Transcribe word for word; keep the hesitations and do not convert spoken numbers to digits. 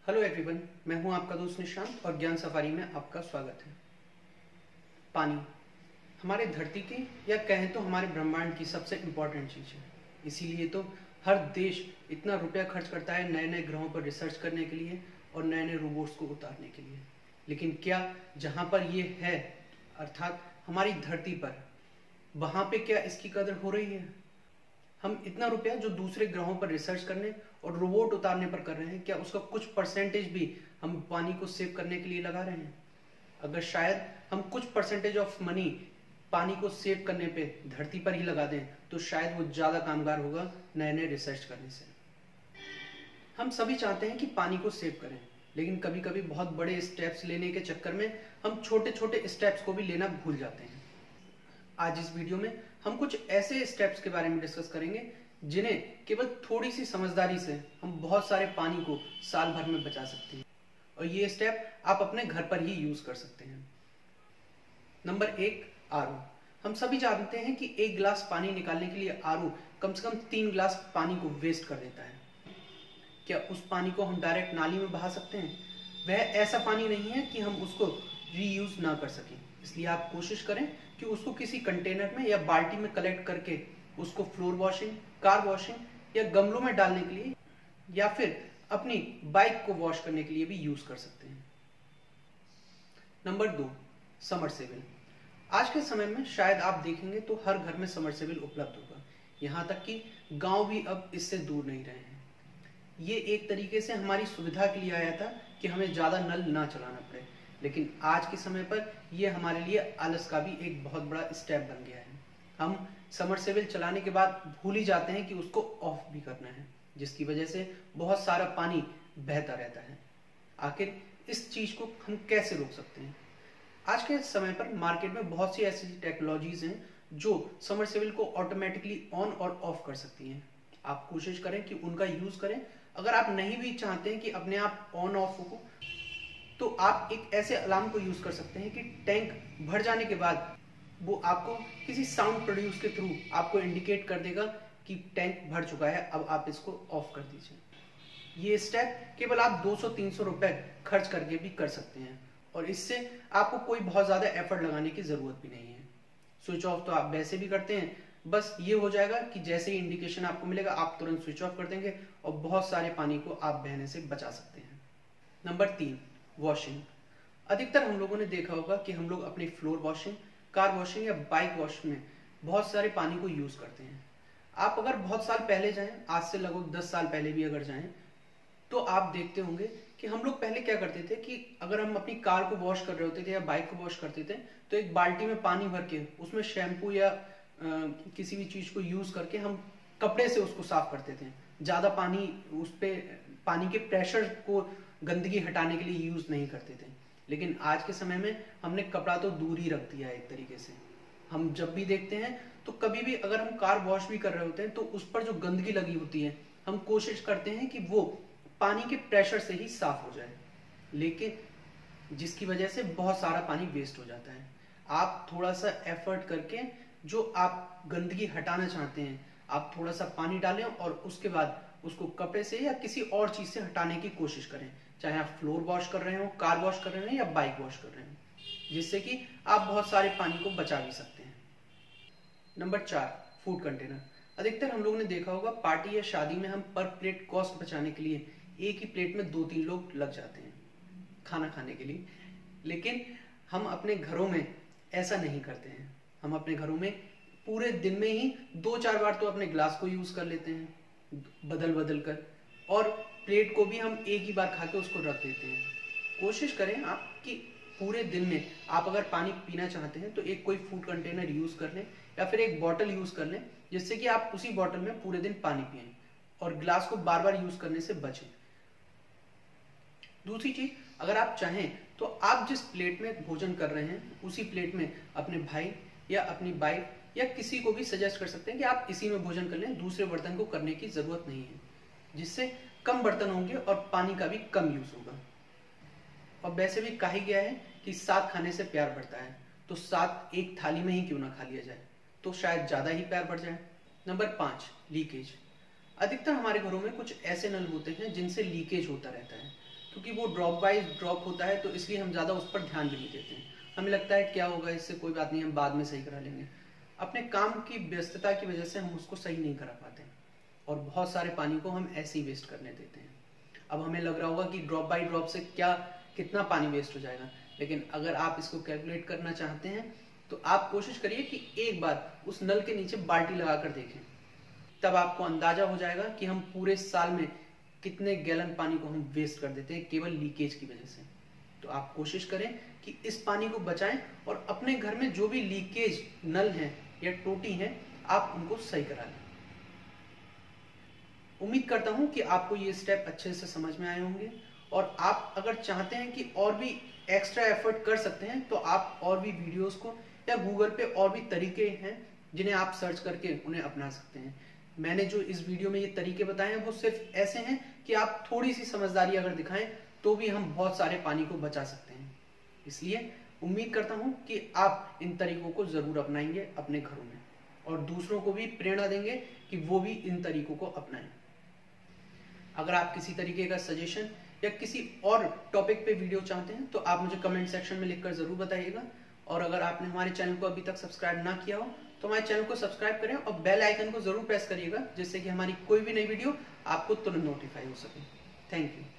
Hello everyone, मैं हूं आपका दोस्त निशांत और ज्ञान सफारी में आपका स्वागत है। पानी हमारे धरती की या कहें तो हमारे ब्रह्मांड की सबसे इम्पोर्टेंट चीज़ है। इसीलिए तो हर देश इतना रुपया खर्च करता है नए नए ग्रहों पर रिसर्च करने के लिए और नए नए रोबोट्स को उतारने के लिए। लेकिन क्या जहाँ पर ये है, अर्थात हमारी धरती पर, वहाँ पे क्या इसकी कदर हो रही है? हम इतना रुपया जो दूसरे ग्रहों पर रिसर्च करने और रोबोट उतारने पर कर रहे हैं, क्या उसका कुछ परसेंटेज भी हम पानी को सेव करने के लिए लगा रहे हैं? अगर शायद हम कुछ परसेंटेज ऑफ मनी पानी को सेव करने पे धरती पर ही लगा दें तो शायद वो ज़्यादा कामगार होगा नए नए रिसर्च करने से। हम सभी चाहते हैं कि पानी को सेव करें, लेकिन कभी कभी बहुत बड़े स्टेप्स लेने के चक्कर में हम छोटे छोटे स्टेप्स को भी लेना भूल जाते हैं। आज इस वीडियो में हम कुछ ऐसे स्टेप्स के बारे में डिस्कस करेंगे जिन्हें केवल थोड़ी सी समझदारी से हम बहुत सारे पानी को साल भर में बचा सकते हैं, और ये स्टेप आप अपने घर पर ही यूज कर सकते हैं। नंबर एक, आर ओ। हम सभी जानते हैं कि एक गिलास पानी निकालने के लिए आर ओ कम से कम तीन गिलास पानी को वेस्ट कर देता है। क्या उस पानी को हम डायरेक्ट नाली में बहा सकते हैं? वह ऐसा पानी नहीं है कि हम उसको रीयूज ना कर सकें, इसलिए आप कोशिश करें कि उसको किसी कंटेनर में या बाल्टी में कलेक्ट करके उसको फ्लोर वॉशिंग, कार वॉशिंग या गमलों में डालने के लिए या फिर अपनी बाइक को वॉश करने के लिए भी यूज कर सकते हैं। नंबर दो, समरसेबल। आज के समय में शायद आप देखेंगे तो हर घर में समरसेबल उपलब्ध होगा, यहाँ तक कि गांव भी अब इससे दूर नहीं रहे हैं। ये एक तरीके से हमारी सुविधा के लिए आया था कि हमें ज्यादा नल ना चलाना पड़े, लेकिन आज के समय पर यह हमारे लिए आलस का भी एक बहुत बड़ा स्टेप बन गया है। हम समरसेबल चलाने के बाद भूल ही जाते हैं कि उसको ऑफ भी करना है, जिसकी वजह से बहुत सारा पानी बहता रहता है। आखिर इस चीज को हम कैसे रोक सकते हैं? आज के समय पर मार्केट में बहुत सी ऐसी टेक्नोलॉजीज हैं जो समरसेबल को ऑटोमेटिकली ऑन और ऑफ कर सकती हैं। आप कोशिश करें कि उनका यूज करें। अगर आप नहीं भी चाहते हैं कि अपने आप ऑन ऑफ हो, तो आप एक ऐसे अलार्म को यूज कर सकते हैं कि टैंक भर जाने के बाद वो आपको किसी साउंड प्रोड्यूस के थ्रू आपको इंडिकेट कर देगा कि टैंक भर चुका है, अब आप इसको ऑफ कर दीजिए। ये स्टेप केवल आप दो सौ तीन सौ रुपए खर्च करके भी कर सकते हैं, और इससे आपको कोई बहुत ज्यादा एफर्ट लगाने की जरूरत भी नहीं है। स्विच ऑफ तो आप वैसे भी करते हैं, बस ये हो जाएगा कि जैसे ही इंडिकेशन आपको मिलेगा आप तुरंत स्विच ऑफ कर देंगे और बहुत सारे पानी को आप बहने से बचा सकते हैं। नंबर तीन, वॉशिंग। अधिकतर हम लोगों ने देखा होगा कि हम लोग अपनी फ्लोर वॉशिंग, कार वॉशिंग या बाइक वॉश में बहुत सारे पानी को यूज करते हैं। आप अगर बहुत साल पहले जाएं, आज से लगभग दस साल पहले भी अगर जाएं, तो आप देखते होंगे कि हम लोग पहले क्या करते थे कि अगर हम अपनी कार को वॉश कर रहे होते थे या बाइक को वॉश करते थे तो एक बाल्टी में पानी भर के उसमें शैम्पू या आ, किसी भी चीज को यूज करके हम कपड़े से उसको साफ करते थे। ज्यादा पानी उस पे पानी के प्रेशर को गंदगी हटाने के लिए यूज नहीं करते थे। लेकिन आज के समय में हमने कपड़ा तो दूर ही रख दिया है। एक तरीके से हम जब भी देखते हैं तो कभी भी अगर हम कार वॉश भी कर रहे होते हैं तो उस पर जो गंदगी लगी होती है हम कोशिश करते हैं कि वो पानी के प्रेशर से ही साफ हो जाए, लेकिन जिसकी वजह से बहुत सारा पानी वेस्ट हो जाता है। आप थोड़ा सा एफर्ट करके जो आप गंदगी हटाना चाहते हैं आप थोड़ा सा पानी डालें और उसके बाद उसको कपड़े से या किसी और चीज से हटाने की कोशिश करें, चाहे आप फ्लोर वॉश कर रहे हो, कार वॉश कर रहे हो या बाइक वॉश कर रहे हो, जिससे कि आप बहुत सारे पानी को बचा भी सकते हैं। नंबर चार, फूड कंटेनर। अधिकतर हम लोगों ने देखा होगा पार्टी या शादी में हम पर प्लेट कॉस्ट बचाने के लिए एक ही प्लेट में दो तीन लोग लग जाते हैं खाना खाने के लिए, लेकिन हम अपने घरों में ऐसा नहीं करते हैं। हम अपने घरों में पूरे दिन में ही दो चार बार तो अपने ग्लास को यूज कर लेते हैं बदल बदल कर, और प्लेट को भी हम एक ही बार खा के उसको रख देते हैं। कोशिश करें आप कि पूरे दिन में आप अगर पानी पीना चाहते हैं तो एक कोई फूड कंटेनर यूज कर लें या फिर एक बॉटल यूज कर लें, जिससे कि आप उसी बॉटल में पूरे दिन पानी पिएं और ग्लास को बार बार यूज करने से बचें। दूसरी चीज, अगर आप चाहें तो आप जिस प्लेट में भोजन कर रहे हैं उसी प्लेट में अपने भाई या अपनी बाइक या किसी को भी सजेस्ट कर सकते हैं कि आप इसी में भोजन कर लें, दूसरे बर्तन को करने की जरूरत नहीं है, जिससे कम बर्तन होंगे और पानी का भी कम यूज होगा। और वैसे भी कहा गया है कि साथ खाने से प्यार बढ़ता है, तो साथ एक थाली में ही क्यों ना खा लिया जाए, तो शायद ज्यादा ही प्यार बढ़ जाए। नंबर पांच, लीकेज। अधिकतर हमारे घरों में कुछ ऐसे नल होते हैं जिनसे लीकेज होता रहता है। क्योंकि वो ड्रॉप बाय ड्रॉप होता है, तो इसलिए हम ज़्यादा उस पर ध्यान भी नहीं देते हैं। हमें लगता है क्या होगा इससे, कोई बात नहीं, हम बाद में सही करा लेंगे। अपने काम की व्यस्तता की वजह से हम उसको सही नहीं करा पाते और बहुत सारे पानी को हम ऐसे ही वेस्ट करने देते हैं। अब हमें लग रहा होगा कि ड्रॉप बाय ड्रॉप से क्या कितना पानी वेस्ट हो जाएगा, लेकिन अगर आप इसको कैलकुलेट करना चाहते हैं तो आप कोशिश करिए कि एक बार उस नल के नीचे बाल्टी लगा कर देखें। तब आपको अंदाजा हो जाएगा कि हम पूरे साल में कितने गैलन पानी को हम वेस्ट कर देते हैं केवल लीकेज की वजह से। तो आप कोशिश करें कि इस पानी को बचाएं और अपने घर में जो भी लीकेज नल हैं या टोटी हैं आप उनको सही करा लें। उम्मीद करता हूं कि आपको ये स्टेप अच्छे से समझ में आए होंगे और आप अगर चाहते हैं कि और भी एक्स्ट्रा एफर्ट कर सकते हैं तो आप और भी वीडियोस को या गूगल पे और भी तरीके हैं जिन्हें आप सर्च करके उन्हें अपना सकते हैं। मैंने जो इस वीडियो में ये तरीके बताए हैं वो सिर्फ ऐसे हैं कि आप थोड़ी सी समझदारी अगर दिखाएं तो भी हम बहुत सारे पानी को बचा सकते हैं। इसलिए उम्मीद करता हूं कि आप इन तरीकों को जरूर अपनाएंगे अपने घरों में और दूसरों को भी प्रेरणा देंगे कि वो भी इन तरीकों को अपनाएं। अगर आप किसी तरीके का सजेशन या किसी और टॉपिक पे वीडियो चाहते हैं तो आप मुझे कमेंट सेक्शन में लिखकर जरूर बताइएगा। और अगर आपने हमारे चैनल को अभी तक सब्सक्राइब ना किया हो तो हमारे चैनल को सब्सक्राइब करें और बेल आइकन को जरूर प्रेस करिएगा, जिससे कि हमारी कोई भी नई वीडियो आपको तुरंत नोटिफाई हो सके। Thank you.